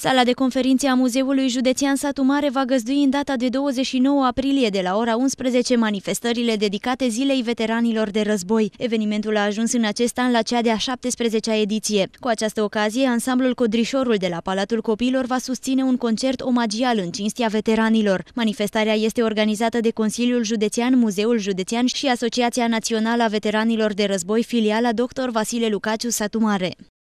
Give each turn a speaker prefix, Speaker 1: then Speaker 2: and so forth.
Speaker 1: Sala de conferințe a Muzeului Județean Satu Mare va găzdui în data de 29 aprilie de la ora 11 manifestările dedicate Zilei Veteranilor de Război. Evenimentul a ajuns în acest an la cea de-a 17-a ediție. Cu această ocazie, ansamblul Codrișorul de la Palatul Copiilor va susține un concert omagial în cinstea veteranilor. Manifestarea este organizată de Consiliul Județean, Muzeul Județean și Asociația Națională a Veteranilor de Război, filiala Dr. Vasile Lucaciu Satu Mare.